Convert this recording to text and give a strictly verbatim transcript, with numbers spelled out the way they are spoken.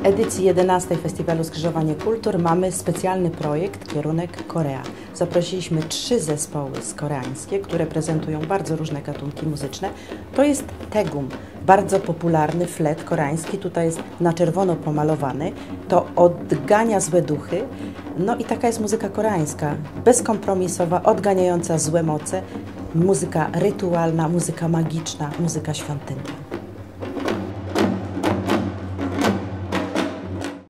edycji jedenastej Festiwalu Skrzyżowanie Kultur mamy specjalny projekt, kierunek Korea. Zaprosiliśmy trzy zespoły skoreańskie, które prezentują bardzo różne gatunki muzyczne. To jest tegum, bardzo popularny flet koreański, tutaj jest na czerwono pomalowany. To odgania złe duchy. No i taka jest muzyka koreańska, bezkompromisowa, odganiająca złe moce, muzyka rytualna, muzyka magiczna, muzyka świątynna.